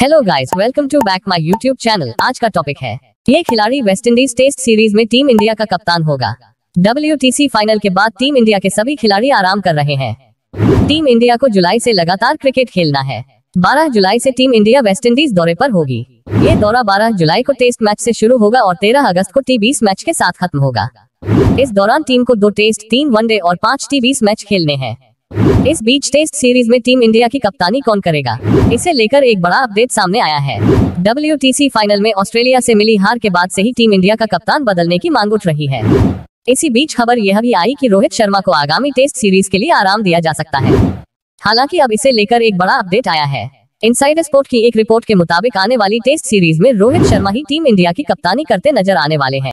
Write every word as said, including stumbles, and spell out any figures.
Hello guys, welcome to back my YouTube channel. आज का topic है, ये खिलाड़ी वेस्ट इंडीज टेस्ट सीरीज में टीम इंडिया का कप्तान होगा। डब्ल्यूटीसी फाइनल के बाद टीम इंडिया के सभी खिलाड़ी आराम कर रहे हैं। टीम इंडिया को जुलाई से लगातार क्रिकेट खेलना है। बारह जुलाई से टीम इंडिया वेस्ट इंडीज दौरे पर होगी। ये दौरा बारह जुलाई को टेस्ट मैच से शुरू होगा और तेरह अगस्त को टी बीस मैच के साथ खत्म होगा। इस दौरान टीम को दो टेस्ट, तीन वनडे और पांच टी बीस मैच खेलने हैं। इस बीच टेस्ट सीरीज में टीम इंडिया की कप्तानी कौन करेगा, इसे लेकर एक बड़ा अपडेट सामने आया है। डब्ल्यूटीसी फाइनल में ऑस्ट्रेलिया से मिली हार के बाद से ही टीम इंडिया का कप्तान बदलने की मांग उठ रही है। इसी बीच खबर यह भी आई कि रोहित शर्मा को आगामी टेस्ट सीरीज के लिए आराम दिया जा सकता है। हालांकि अब इसे लेकर एक बड़ा अपडेट आया है। इनसाइडर स्पोर्ट की एक रिपोर्ट के मुताबिक आने वाली टेस्ट सीरीज में रोहित शर्मा ही टीम इंडिया की कप्तानी करते नजर आने वाले हैं।